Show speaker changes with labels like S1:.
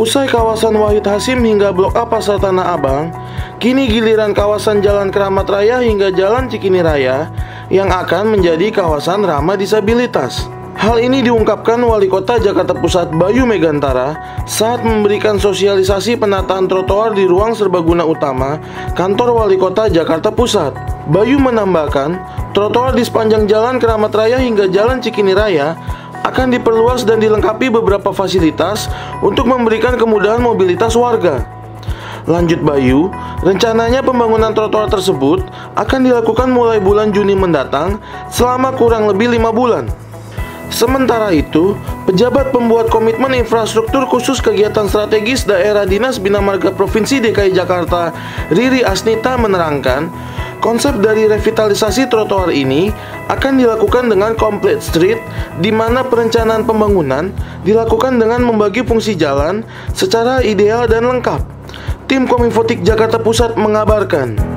S1: Usai kawasan Wahid Hasim hingga Blok A Pasar Tanah Abang, kini giliran kawasan Jalan Keramat Raya hingga Jalan Cikini Raya yang akan menjadi kawasan ramah disabilitas. Hal ini diungkapkan Wali Kota Jakarta Pusat Bayu Megantara saat memberikan sosialisasi penataan trotoar di ruang serbaguna utama kantor Wali Kota Jakarta Pusat. Bayu menambahkan, trotoar di sepanjang Jalan Keramat Raya hingga Jalan Cikini Raya akan diperluas dan dilengkapi beberapa fasilitas untuk memberikan kemudahan mobilitas warga. Lanjut Bayu, rencananya pembangunan trotoar tersebut akan dilakukan mulai bulan Juni mendatang selama kurang lebih 5 bulan. Sementara itu, pejabat pembuat komitmen infrastruktur khusus kegiatan strategis daerah Dinas Bina Marga Provinsi DKI Jakarta, Riri Asnita menerangkan, konsep dari revitalisasi trotoar ini akan dilakukan dengan complete street, di mana perencanaan pembangunan dilakukan dengan membagi fungsi jalan secara ideal dan lengkap. Tim Kominfotik Jakarta Pusat mengabarkan.